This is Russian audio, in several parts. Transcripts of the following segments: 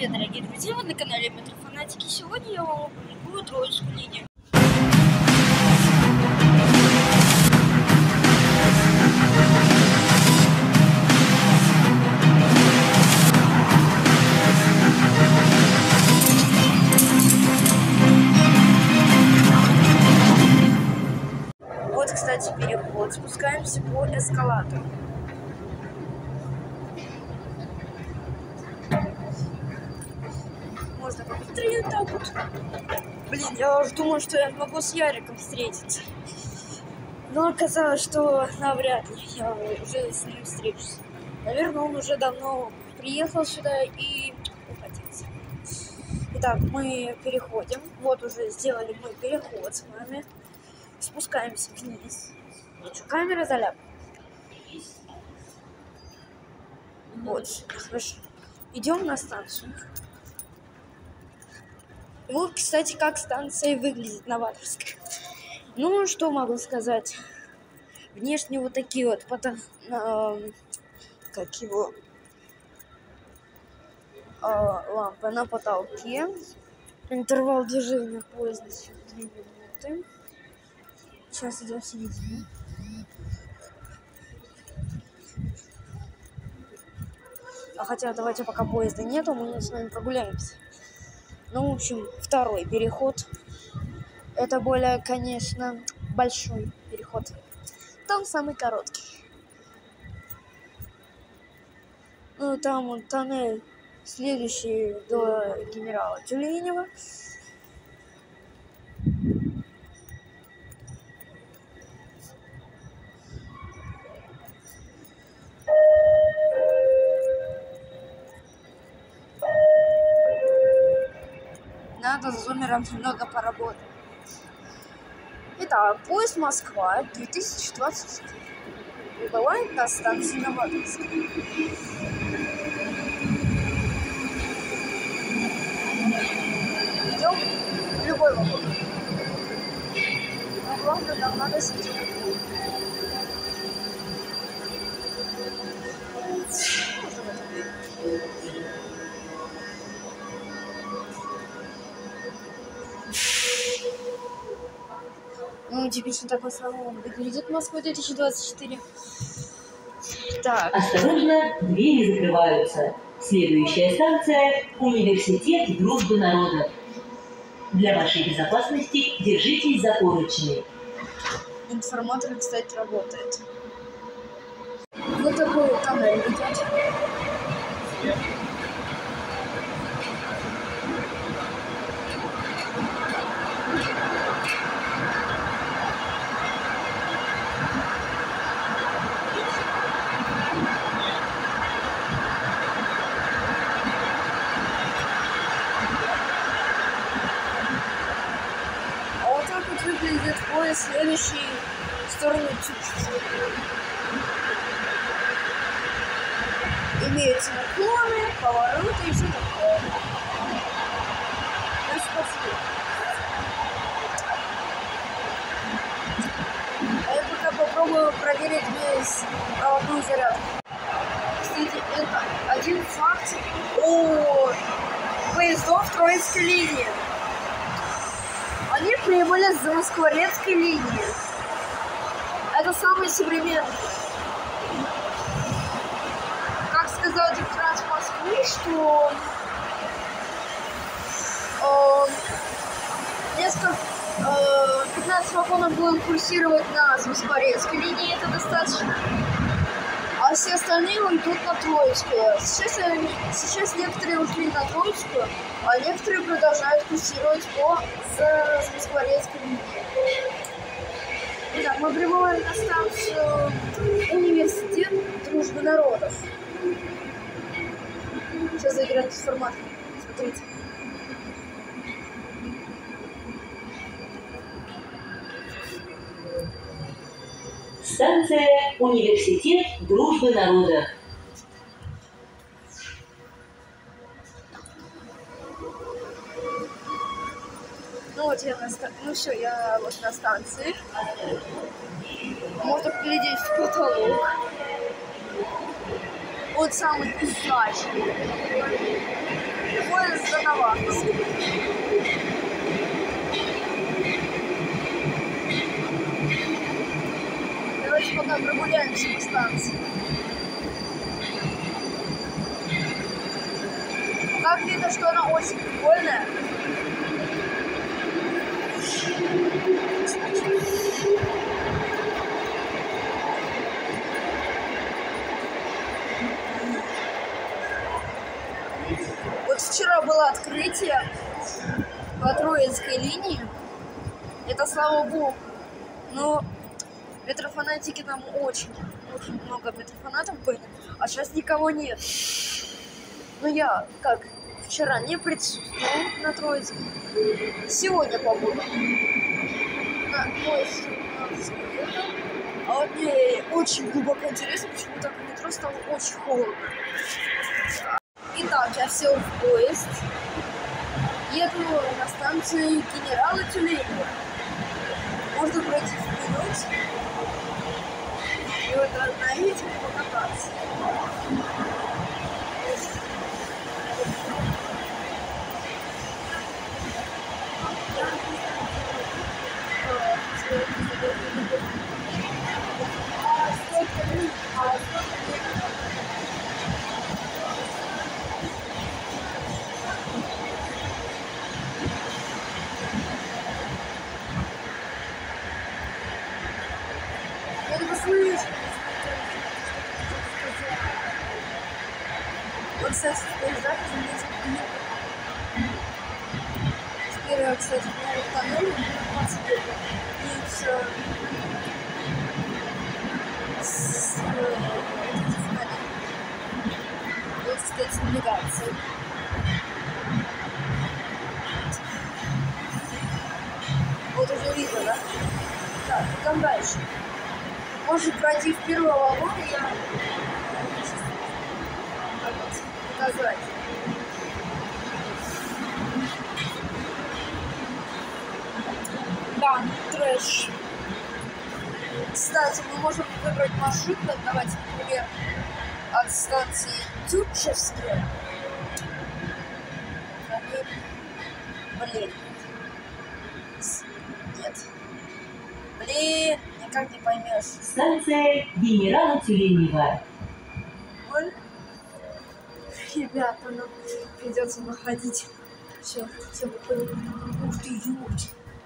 Привет, дорогие друзья, вы на канале Метрофанатики. Сегодня я вам опубликую Троицкую линию. Вот, кстати, переход. Спускаемся по эскалатору. Можно побыстрее так вот. Блин, я уже думал, что я могу с Яриком встретиться. Но оказалось, что навряд ли я уже с ним встречусь. Наверное, он уже давно приехал сюда и укатился. Итак, мы переходим. Вот уже сделали мы переход с вами. Спускаемся вниз. Что, камера заляпана? Вот, хорошо. Идем на станцию. И вот, кстати, как станция выглядит новаторская. Ну, что могу сказать. Внешне вот такие вот лампы на потолке. Интервал движения поезда 2 минуты. Сейчас идем в середину. Хотя давайте, пока поезда нету, мы с вами прогуляемся. Ну, в общем, второй переход. Это более, конечно, большой переход. Там самый короткий. Ну, там вот тоннель, следующий до генерала Тюленева. Надо с зумером немного поработать. Итак, поезд Москва 2024 прибывает на станции Новаторская. Идем в любой вагон. Но главное, нам надо сидеть. Ну, типично такой салон выглядит Москва 2024. Так. Осторожно, двери закрываются. Следующая станция – Университет Дружбы Народов. Для вашей безопасности держитесь за поручни. Информатор, кстати, работает. Вот такой вот тоннель идет. Выглядит поезд, следующий в сторону Чукчи. Имеются наклоны, повороты и все такое. А я пока попробую проверить без проводную зарядку. Кстати, это один факт о поездов Троицкой линии. Они прибыли с Замоскворецкой линии. Это самый современный. Как сказал Дефтранс Москвы, что 15 вагонов будут курсировать на Замоскворецкой линии, это достаточно. А все остальные уйдут на Троицкую. Сейчас некоторые ушли на Троицкую, а некоторые продолжают курсировать по Замоскворецкой линии. Итак, мы прибываем на станцию Университет Дружбы Народов. Сейчас заиграет информатор. Смотрите. Станция Университет Дружбы Народов. Ну вот я все, я вот на станции. Можно поглядеть в потолок. Вот самый изящный. рановато. Давайте пока прогуляемся по станции. Как видно, что она очень прикольная. Вот вчера было открытие по Троицкой линии. Это слава богу. Но метрофанатики там очень много метрофанатов были. А сейчас никого нет. Ну я, как, вчера не присутствовал на Троицкой. Сегодня побуду. На поезд 17 лет. А вот мне очень глубоко интересно, почему так в метро стало очень холодно. Итак, я сел в поезд. Еду на станцию Генерала Тюленева. Можно пройти вперед и вот остановить и покататься. Вот, кстати, в поездах теперь я, кстати, в тоннеле и все вот, кстати, навигация. Вот уже видно, да? Так, идем дальше. Может пройти в первый вагон, и я показать. Да, трэш. Кстати, мы можем выбрать маршрут. Давайте, например, от станции Тютчевская. Блин. Нет. Блин, никак не поймешь. Станция Генерала Тюленева. Ой. Ребята, нам придется находить. Все выходит. Ух ты, ёпть.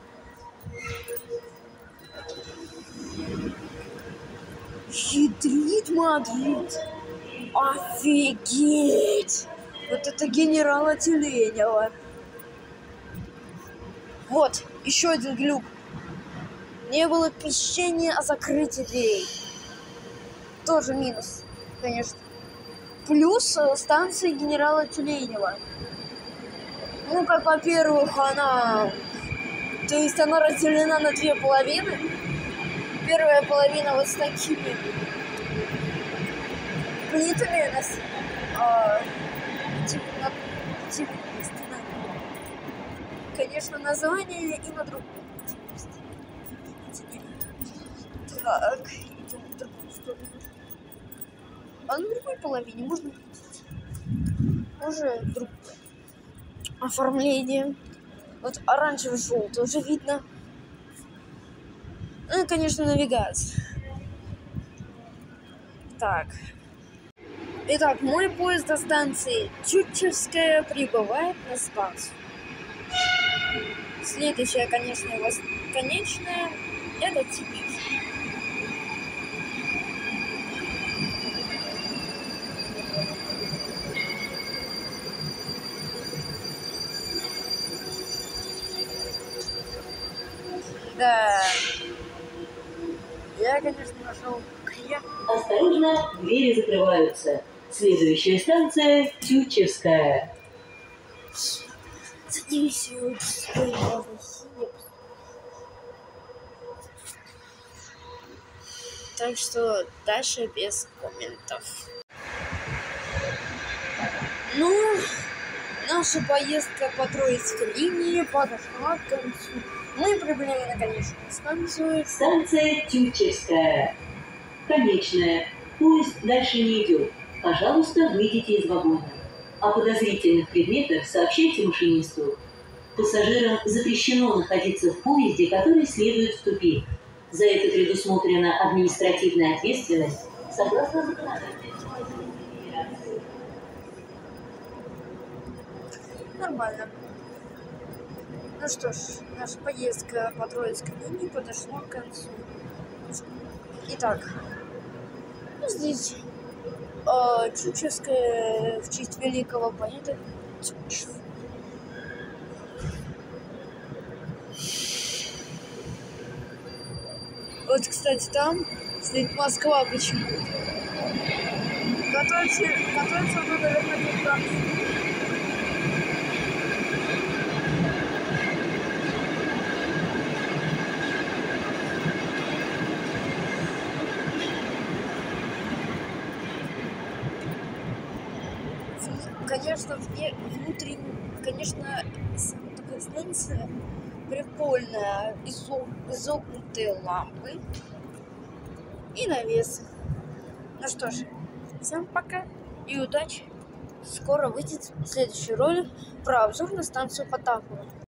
Ядрит Мадрид. Офигеть. Вот это Генерала Тюленева. Вот, еще один глюк. Не было оповещения о закрытии дверей. Тоже минус, конечно. Плюс станция Генерала Тюленева. Ну, как, во-первых, она... То есть она разделена на две половины. Первая половина вот с такими плитами. Типа, конечно, название и на другом. Так, идем в другую сторону. А на другой половине можно видеть уже другое оформление. Вот оранжево-желтое уже видно. Ну и, конечно, навигация. Так. Итак, мой поезд до станции Тютчевская прибывает на станцию. Следующая, конечно, конечная, это Тибир. Да. Я, конечно, нашел клиент. Осторожно, двери закрываются. Следующая станция Тютчевская. Садись, так что дальше без комментов. Ну, наша поездка по Троицкой линии подошла к концу. Мы прибыли на конечную станцию. Станция Тютчевская. Конечная. Поезд дальше не идет. Пожалуйста, выйдите из вагона. О подозрительных предметах сообщайте машинисту. Пассажирам запрещено находиться в поезде, который следует в тупик. За это предусмотрена административная ответственность согласно законодательству Федерации. Нормально. Ну что ж, наша поездка по Троицкой линии подошла к концу. Итак, здесь Чучевская в честь великого поэта Чучева. Вот, кстати, там стоит Москва почему-то. Готовится она, наверное, к концу. Конечно, конечно, сама такая станция прикольная, изогнутые лампы и навесы. Ну что ж, всем пока и удачи! Скоро выйдет следующий ролик про обзор на станцию Потапова.